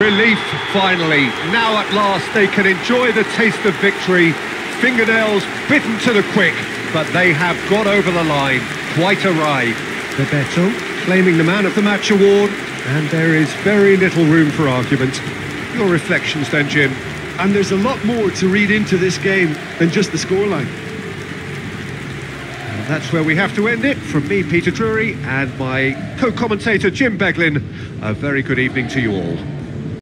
Relief, finally. Now at last they can enjoy the taste of victory. Fingernails bitten to the quick, but they have got over the line. Quite a ride. Bebeto claiming the Man of the Match award, and there is very little room for argument. Your reflections then, Jim? And there's a lot more to read into this game than just the scoreline. And that's where we have to end it. From me, Peter Drury, and my co-commentator, Jim Beglin, a very good evening to you all.